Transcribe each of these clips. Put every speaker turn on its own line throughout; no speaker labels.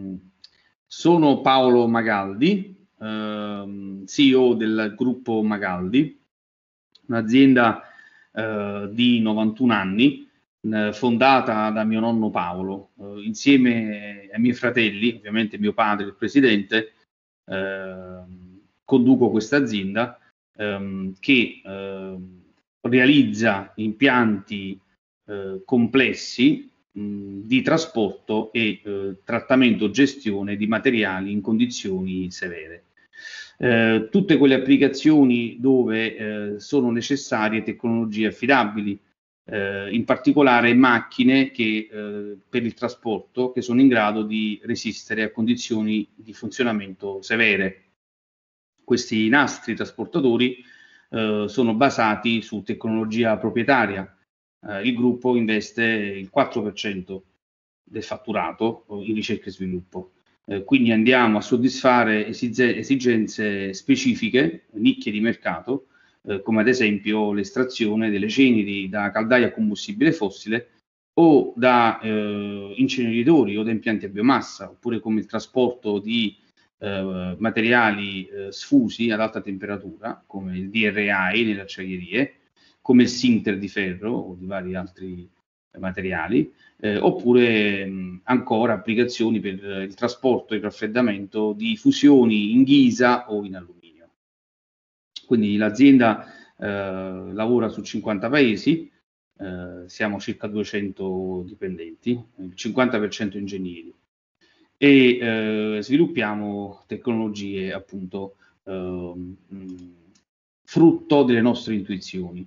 Sono Paolo Magaldi, CEO del gruppo Magaldi, un'azienda di 91 anni, fondata da mio nonno Paolo, insieme ai miei fratelli, ovviamente mio padre, il presidente, conduco questa azienda che realizza impianti complessi di trasporto e trattamento gestione di materiali in condizioni severe. Tutte quelle applicazioni dove sono necessarie tecnologie affidabili, in particolare macchine che, per il trasporto, che sono in grado di resistere a condizioni di funzionamento severe. Questi nastri trasportatori sono basati su tecnologia proprietaria. Il gruppo investe il 4% del fatturato in ricerca e sviluppo. Quindi andiamo a soddisfare esigenze specifiche, nicchie di mercato, come ad esempio l'estrazione delle ceneri da caldaie a combustibile fossile o da inceneritori o da impianti a biomassa, oppure come il trasporto di materiali sfusi ad alta temperatura, come il DRI nelle acciaierie, come il sinter di ferro o di vari altri materiali, oppure ancora applicazioni per il trasporto e il raffreddamento di fusioni in ghisa o in alluminio. Quindi l'azienda lavora su 50 paesi, siamo circa 200 dipendenti, il 50% ingegneri, e sviluppiamo tecnologie appunto frutto delle nostre intuizioni.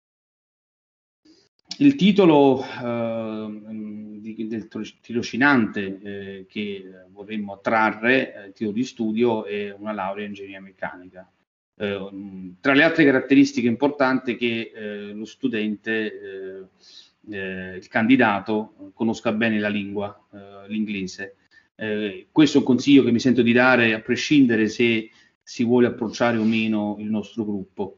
Il titolo del tirocinante che vorremmo trarre, il titolo di studio, è una laurea in ingegneria meccanica. Tra le altre caratteristiche importanti che lo studente, il candidato, conosca bene la lingua, l'inglese. Questo è un consiglio che mi sento di dare a prescindere se si vuole approcciare o meno il nostro gruppo.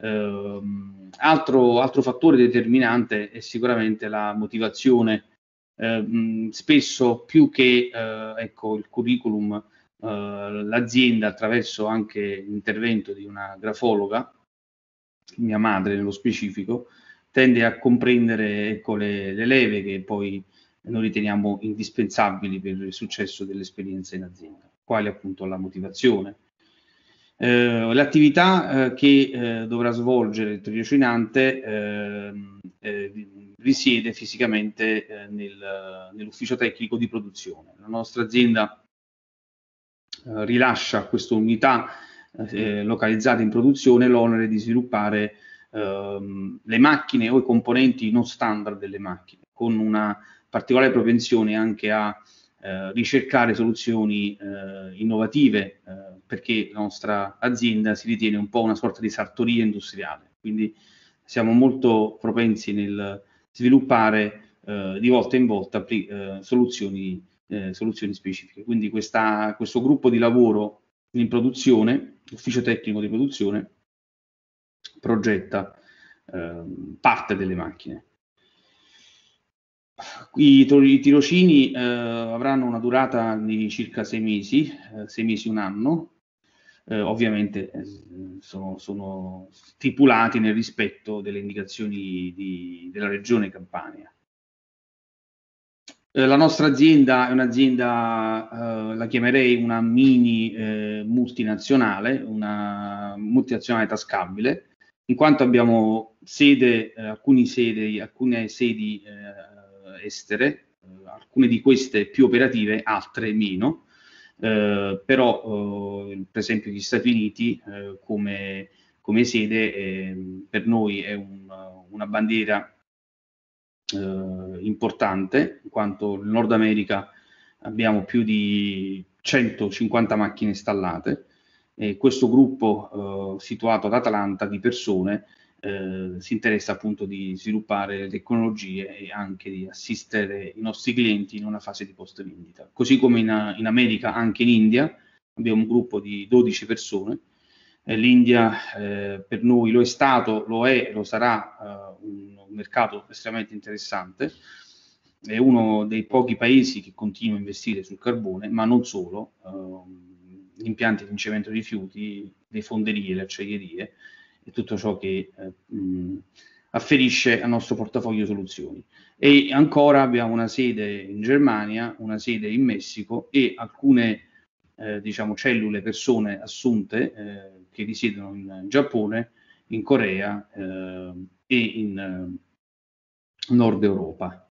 Altro fattore determinante è sicuramente la motivazione. Spesso più che ecco, il curriculum, l'azienda, attraverso anche l'intervento di una grafologa, mia madre nello specifico, tende a comprendere ecco, le leve che poi noi riteniamo indispensabili per il successo dell'esperienza in azienda, quali appunto la motivazione. L'attività che dovrà svolgere il tirocinante risiede fisicamente nell'ufficio tecnico di produzione. La nostra azienda rilascia a questa unità localizzata in produzione l'onere di sviluppare le macchine o i componenti non standard delle macchine, con una particolare propensione anche a ricercare soluzioni innovative, perché la nostra azienda si ritiene un po' una sorta di sartoria industriale, quindi siamo molto propensi nel sviluppare di volta in volta soluzioni specifiche. Quindi questo gruppo di lavoro in produzione, l'ufficio tecnico di produzione, progetta parte delle macchine. I tirocini avranno una durata di circa 6 mesi, 6 mesi, un anno. Ovviamente sono stipulati nel rispetto delle indicazioni della Regione Campania. La nostra azienda è un'azienda, la chiamerei una mini multinazionale, una multinazionale tascabile, in quanto abbiamo alcune sedi estere, alcune di queste più operative, altre meno, però per esempio gli Stati Uniti come sede per noi è una bandiera importante, in quanto in Nord America abbiamo più di 150 macchine installate e questo gruppo situato ad Atlanta di persone si interessa appunto di sviluppare le tecnologie e anche di assistere i nostri clienti in una fase di post vendita. Così come in America, anche in India abbiamo un gruppo di 12 persone. L'India per noi lo è stato, lo è, lo sarà un mercato estremamente interessante. è uno dei pochi paesi che continua a investire sul carbone, ma non solo, gli impianti di incemento rifiuti, le fonderie, le acciaierie e tutto ciò che afferisce al nostro portafoglio soluzioni. E ancora abbiamo una sede in Germania, una sede in Messico e alcune diciamo cellule, persone assunte che risiedono in Giappone, in Corea e in Nord Europa.